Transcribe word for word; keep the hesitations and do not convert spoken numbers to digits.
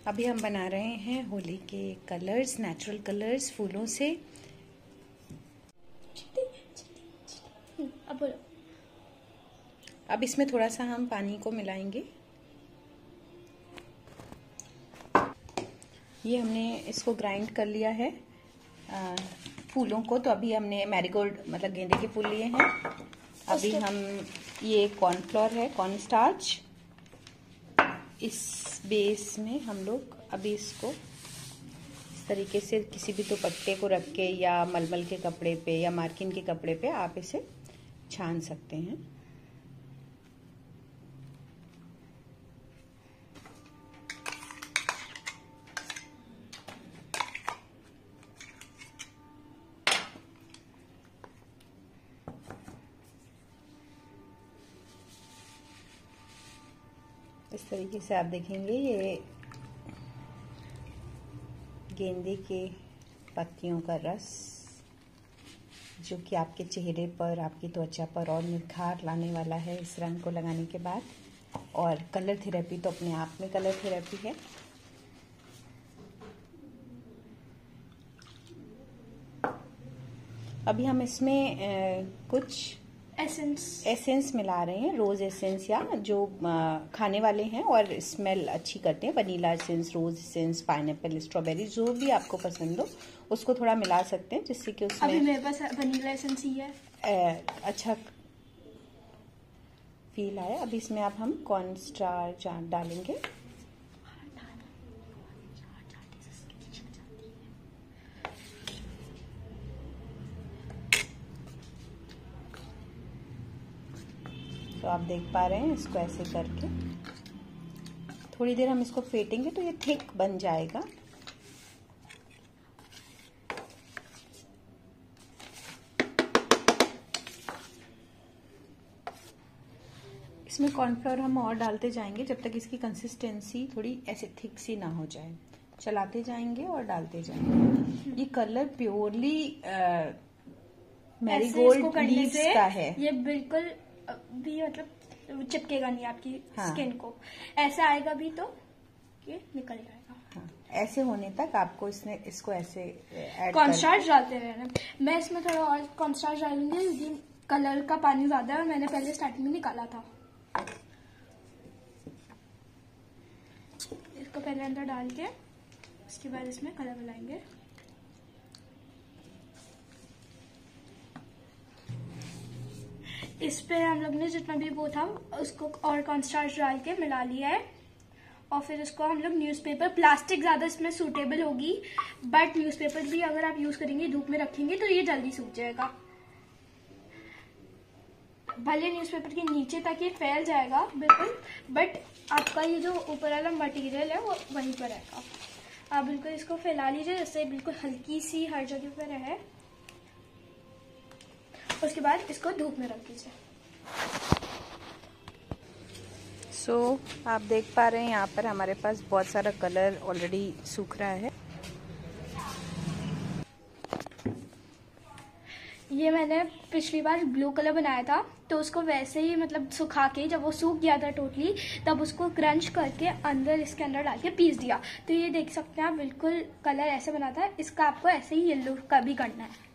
अभी हम बना रहे हैं होली के कलर्स, नेचुरल कलर्स फूलों से। अब बोलो। अब इसमें थोड़ा सा हम पानी को मिलाएंगे। ये हमने इसको ग्राइंड कर लिया है आ, फूलों को। तो अभी हमने मैरीगोल्ड मतलब गेंदे के फूल लिए हैं। अभी हम ये कॉर्नफ्लोर है, कॉर्नस्टार्च, इस बेस में हम लोग अभी इसको इस तरीके से किसी भी दुपट्टे को रख के या मलमल के कपड़े पे या मार्किन के कपड़े पे आप इसे छान सकते हैं। इस तरीके से आप देखेंगे ये गेंदे के पत्तियों का रस जो कि आपके चेहरे पर, आपकी त्वचा पर और निखार लाने वाला है इस रंग को लगाने के बाद। और कलर थेरेपी तो अपने आप में कलर थेरेपी है। अभी हम इसमें ए, कुछ एसेंस एसेंस मिला रहे हैं, रोज एसेंस या जो खाने वाले हैं और स्मेल अच्छी करते हैं, vanilla essence, rose essence, pineapple, strawberry, जो भी आपको पसंद हो उसको थोड़ा मिला सकते हैं जिससे कि उसमें अभी मेरे पास वनीला एसेंस ही है, ए, अच्छा फील आया। अभी इसमें आप हम कॉर्न स्टार्च डालेंगे। तो आप देख पा रहे हैं इसको ऐसे करके थोड़ी देर हम इसको फेंटेंगे तो ये थिक बन जाएगा। इसमें कॉर्नफ्लोर हम और डालते जाएंगे जब तक इसकी कंसिस्टेंसी थोड़ी ऐसे थिक सी ना हो जाए। चलाते जाएंगे और डालते जाएंगे। ये कलर प्योरली मैरीगोल्ड लीव्स का है। ये बिल्कुल भी मतलब चिपकेगा नहीं आपकी हाँ। स्किन को। ऐसा आएगा भी तो ये निकल जाएगा। हाँ। ऐसे होने तक आपको इसने इसको ऐसे ऐड कॉर्नस्टार्च डालते रहना। मैं इसमें थोड़ा और कॉर्नस्टार्च डालूंगी क्योंकि कलर का पानी ज्यादा है और मैंने पहले स्टार्टिंग में निकाला था। इसको पहले अंदर डाल के उसके बाद इसमें कलर मिलाएंगे। इस पे हम लोग ने जितना भी वो था उसको और कॉर्नस्टार्च डाल के मिला लिया है। और फिर इसको हम लोग न्यूज़पेपर, प्लास्टिक ज्यादा इसमें सूटेबल होगी, बट न्यूज़पेपर भी अगर आप यूज करेंगे, धूप में रखेंगे तो ये जल्दी सूख जाएगा। भले न्यूज़पेपर के नीचे तक ये फैल जाएगा बिल्कुल, बट आपका ये जो ऊपर वाला मटेरियल है वो वहीं पर रहेगा। आप बिल्कुल इसको फैला लीजिए जिससे बिल्कुल हल्की सी हर जगह पर रहे। उसके बाद इसको धूप में रख दीजिए। सो so, आप देख पा रहे हैं यहाँ पर हमारे पास बहुत सारा कलर ऑलरेडी सूख रहा है। ये मैंने पिछली बार ब्लू कलर बनाया था तो उसको वैसे ही मतलब सुखा के जब वो सूख गया था टोटली, तब उसको क्रंच करके अंदर इसके अंदर डाल के पीस दिया। तो ये देख सकते हैं आप बिल्कुल कलर ऐसे बना था। इसका आपको ऐसे ही येलो का भी करना है।